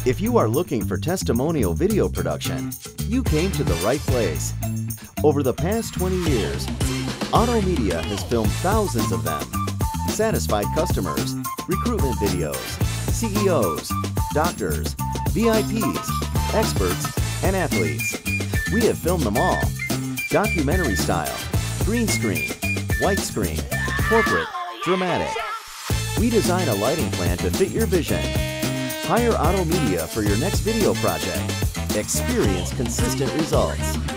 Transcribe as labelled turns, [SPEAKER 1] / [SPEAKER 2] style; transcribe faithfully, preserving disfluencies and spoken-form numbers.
[SPEAKER 1] If you are looking for testimonial video production, you came to the right place. Over the past twenty years, Otto Media has filmed thousands of them, satisfied customers, recruitment videos, C E Os, doctors, V I Ps, experts, and athletes. We have filmed them all. Documentary style, green screen, white screen, corporate, dramatic. We design a lighting plan to fit your vision. Hire Otto Media for your next video project. Experience consistent results.